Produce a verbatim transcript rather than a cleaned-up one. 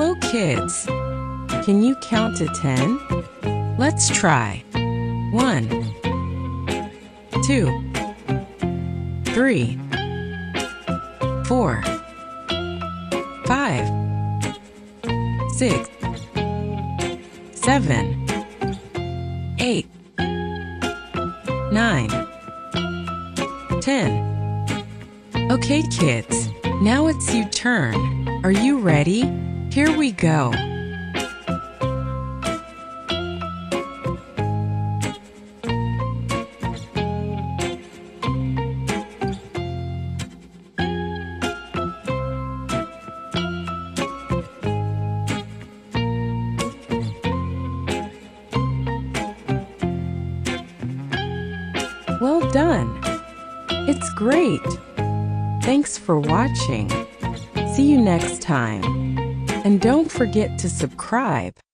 Hello, kids. Can you count to ten? Let's try. One, two, three, four, five, six, seven, eight, nine, ten. Okay, kids, now it's your turn. Are you ready? Here we go. Well done. It's great. Thanks for watching. See you next time. And don't forget to subscribe.